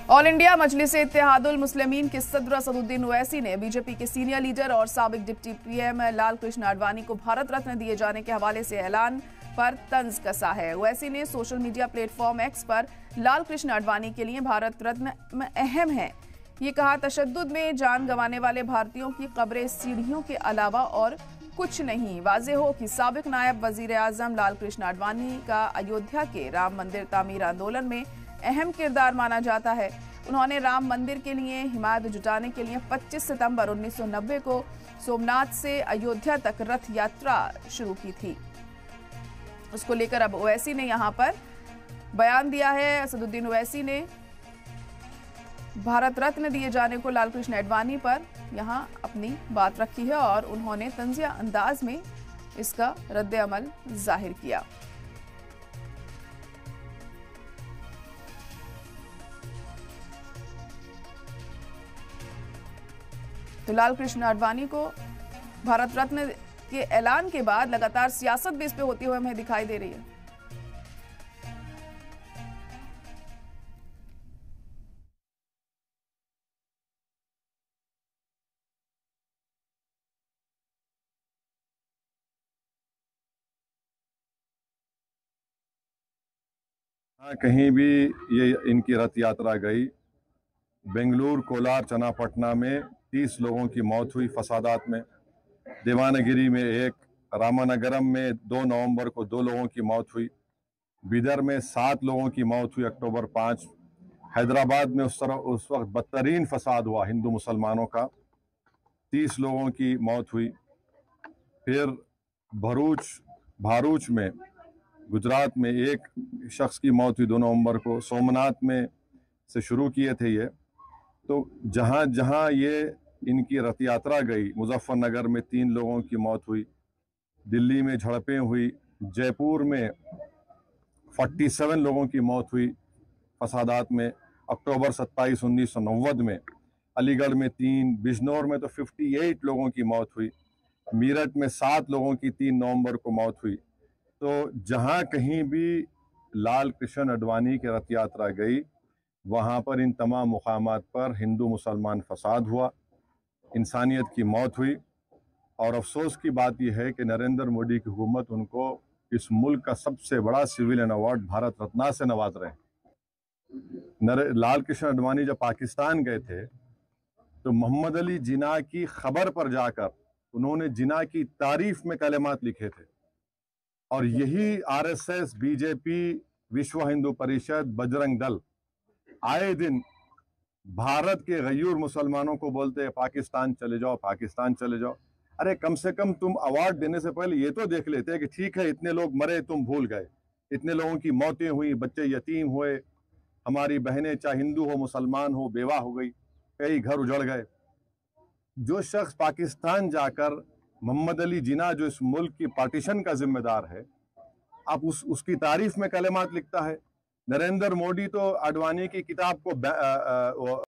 All India Majlis Ittehadul Muslimeen के सदर असदुद्दीन ओवैसी ने बीजेपी के सीनियर लीडर और साबिक डिप्टी पीएम लाल कृष्ण आडवाणी को भारत रत्न दिए जाने के हवाले से ऐलान पर तंज कसा है। ओवैसी ने सोशल मीडिया प्लेटफॉर्म एक्स पर लाल कृष्ण आडवाणी के लिए भारत रत्न अहम है ये कहा। तशद्दुद में जान गंवाने वाले भारतीयों की कब्रें सीढ़ियों के अलावा और कुछ नहीं। वाज़े हो कि साबिक नायब वजीर आजम लाल कृष्ण आडवाणी का अयोध्या के राम मंदिर तामीर आंदोलन में अहम किरदार माना जाता है। उन्होंने राम मंदिर के लिए हिमायत जुटाने के लिए 25 सितंबर 1990 को सोमनाथ से अयोध्या तक रथ यात्रा शुरू की थी। उसको लेकर अब ओवैसी ने यहां पर बयान दिया है। असदुद्दीन ओवैसी ने भारत रत्न दिए जाने को लाल कृष्ण आडवाणी पर यहां अपनी बात रखी है और उन्होंने तंजिया अंदाज में इसका रद्द अमल जाहिर किया। तो लाल कृष्ण आडवाणी को भारत रत्न के ऐलान के बाद लगातार सियासत भी इस पे होती हुई हमें दिखाई दे रही है। कहीं भी ये इनकी रथ यात्रा गई। बेंगलुरु, कोलार, चन्नापटना में 30 लोगों की मौत हुई फसादात में। देवानगिरी में 1, रामानगरम में 2 नवंबर को 2 लोगों की मौत हुई। बीदर में 7 लोगों की मौत हुई अक्टूबर 5। हैदराबाद में उस वक्त बदतरीन फसाद हुआ हिंदू मुसलमानों का, 30 लोगों की मौत हुई। फिर भारूच में गुजरात में 1 शख्स की मौत हुई 2 नवंबर को। सोमनाथ में से शुरू किए थे ये। तो जहां जहां ये इनकी रथ यात्रा गई, मुजफ्फरनगर में 3 लोगों की मौत हुई, दिल्ली में झड़पें हुई, जयपुर में 47 लोगों की मौत हुई फसादात में अक्टूबर 27, 1990 में। अलीगढ़ में 3, बिजनौर में तो 58 लोगों की मौत हुई। मीरठ में 7 लोगों की 3 नवंबर को मौत हुई। तो जहां कहीं भी लाल कृष्ण आडवाणी की रथ यात्रा गई, वहां पर इन तमाम मुकामात पर हिंदू मुसलमान फसाद हुआ, इंसानियत की मौत हुई। और अफसोस की बात यह है कि नरेंद्र मोदी की हुकूमत उनको इस मुल्क का सबसे बड़ा सिविलियन अवार्ड भारत रत्न से नवाज रहे हैं। लाल कृष्ण आडवाणी जब पाकिस्तान गए थे तो मोहम्मद अली जिन्ना की खबर पर जाकर उन्होंने जिन्ना की तारीफ में कलेमात लिखे थे। और यही आरएसएस, बीजेपी, विश्व हिंदू परिषद, बजरंग दल आए दिन भारत के गयूर मुसलमानों को बोलते हैं पाकिस्तान चले जाओ, पाकिस्तान चले जाओ। अरे कम से कम तुम अवार्ड देने से पहले ये तो देख लेते कि ठीक है इतने लोग मरे, तुम भूल गए, इतने लोगों की मौतें हुई, बच्चे यतीम हुए, हमारी बहनें चाहे हिंदू हो मुसलमान हो बेवा हो गई, कई घर उजड़ गए। जो शख्स पाकिस्तान जाकर मोहम्मद अली जिन्ना जो इस मुल्क की पार्टीशन का जिम्मेदार है, आप उसकी तारीफ में कलेमात लिखता है। नरेंद्र मोदी तो आडवाणी की किताब को